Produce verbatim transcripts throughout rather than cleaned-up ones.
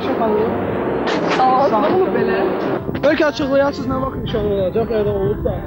xanım. Sağ olun belə. Bəlkə açıqlayasınız nə vaxt nişan olacaq, ya da olub da.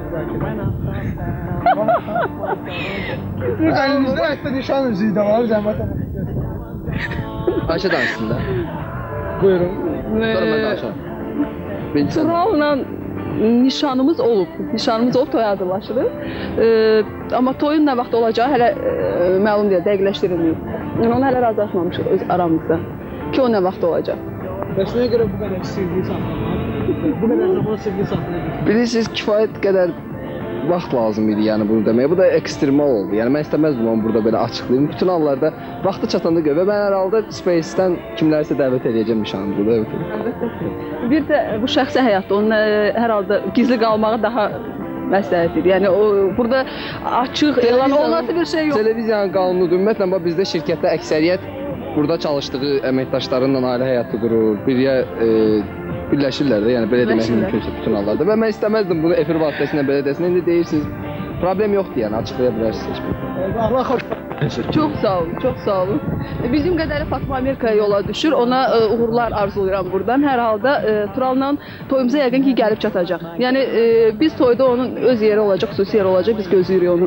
Əlimizdə hətta nişan üzüyü də var, zəhmət olun. Ayşə danışsın da. Buyurun. Sonra mən danışaram. Tural'la nişanımız olub. Nişanımız olub, toy hazırlaşırıq. Amma toyun nə vaxt olacağı hələ məlum deyil, dəqiqləşdirilməyib. Onu hələ razılaşmamışıq öz aramızda ki, o nə vaxt olacaq. Bəs nəyə görə bu qədər sevgi saxlamaq? Bu qədər zaman sevgi saxlayır? Bilirsiniz, kifayət qədər vaxt lazım idi, yəni bunu deməyə. Bu da ekstremal oldu. Yəni mən istəməzdim onu burada belə açıqlayım. Bütün hallarda vaxtı çatanda görə və mən hər halda Space-dən kimlərsə dəvət edəcəm nişanımızı da. Əlbəttə. Bir də bu şəxsi həyatda onun hər halda gizli qalmağı daha məsləhətdir. Yəni o burada açıq elan olması bir şey yox. Televiziyanın qanunudur. Ümumiyyətlə bizdə şirkətdə əksəriyyət burada çalışdığı əməkdaşlarınla ailə həyatı qurur, birgə e, birləşirlər də, yəni belə demək mümkünsə bütün hallarda. Və mən istəməzdim bunu efir vasitəsilə belə desin. İndi deyirsiniz, problem yoxdur, yəni açıqlaya bilərsiniz. Allah xoş. Çox sağ olun, çox sağ olun. Bizim qədəri Fatma Amerikaya yola düşür, ona e, uğurlar arzulayıram buradan. Hər halda e, Tural'la toyumuza yəqin ki, gəlib çatacaq. Yəni e, biz toyda onun öz yeri olacaq, xüsusi yeri olacaq, biz gözləyirik onu.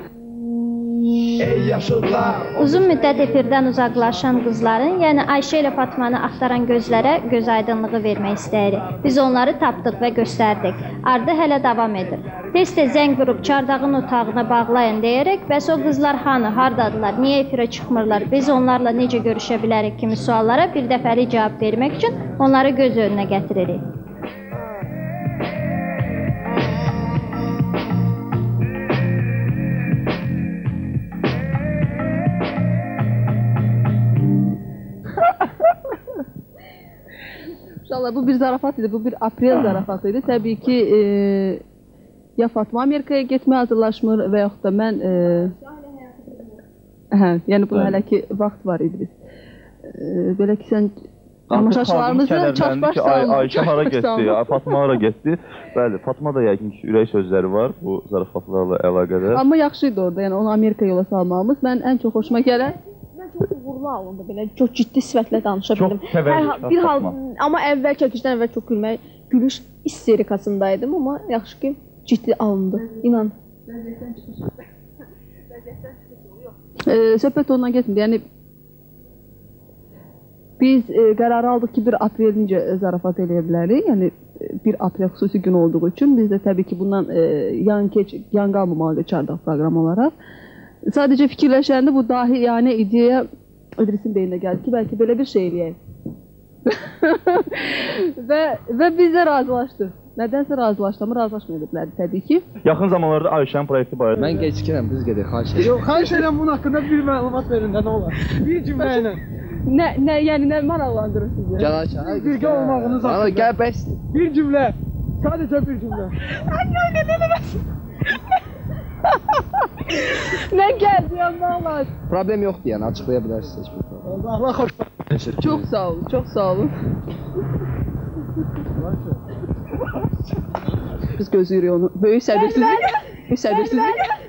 Uzun müddət efirdən uzaqlaşan qızların, yəni Ayşə ilə Fatmanı axtaran gözlərə göz aydınlığı vermək istəyirik. Biz onları tapdıq və göstərdik. Ardı hələ davam edir. Tez-tez zəng vurub çardağın otağına bağlayın deyərək, bəs o qızlar hanı, hardadılar, niyə efirə çıxmırlar, biz onlarla necə görüşə bilərik kimi suallara bir dəfəlik cavab vermək üçün onları göz önünə gətiririk. İnşallah bu bir zarafat idi, bu bir aprel zarafatı idi. Təbii ki, e, ya Fatma Amerikaya getməyə hazırlaşmır və yaxud da mən... E, hə, yəni buna hələ ki vaxt var İdris. E, belə ki, sən tamaşaçılarımızı çaşbaş salın. Ayşə hara getdi, Fatma hara getdi. Bəli, Fatma da yəqin ki, ürək sözləri var bu zarafatlarla əlaqədar. Amma yaxşı idi orada, yəni onu Amerikaya yola salmağımız. Mən ən çox hoşuma gələn... Çox uğurlu alındı belə, çox ciddi sifətlə danışa bildim. Çox təvəllüd bir hal, amma əvvəl çəkişdən əvvəl çox gülmək, gülüş isterikasındaydım, amma yaxşı ki ciddi alındı, inan. Vəziyyətdən çıxış Vəziyyətdən çıxış oluyor. Söhbət ondan getmir, yəni biz e, qərarı aldıq ki, bir aprel necə zarafat eləyə bilərik, yəni bir aprel xüsusi gün olduğu üçün biz də təbii ki bundan e, yan, keç, yan qalmamalıdır çardaq proqram olaraq. Sadəcə fikirləşəndə bu dahi yəni ideya İdrisin beyninə gəldi ki, bəlkə belə bir şey eləyək. və, və biz də razılaşdıq. Nədənsə razılaşdıq, amma razılaşmaya ediblər təbii ki. Yaxın zamanlarda Ayşənin proyekti barədə. Mən gecikirəm, biz gedək, xahiş edirəm. Yox, xahiş edirəm bunun haqqında bir məlumat verin də, nə olar? Bir cümlə ilə. Nə, nə, yəni nə maraqlandırır sizi? Gəl Ayşə. Birgə olmağınız haqqında. Gəl bəs. Bir cümlə. Sadəcə bir cümlə. Anne, nə deməsin? Mən gəldim, Allah. Problem yoxdur, yəni açıqlaya bilərsiniz. Allah xoş. Çox sağ olun, çox sağ olun. Biz gözləyirik onu. Böyük səbirsizlik. Böyük səbirsizlik.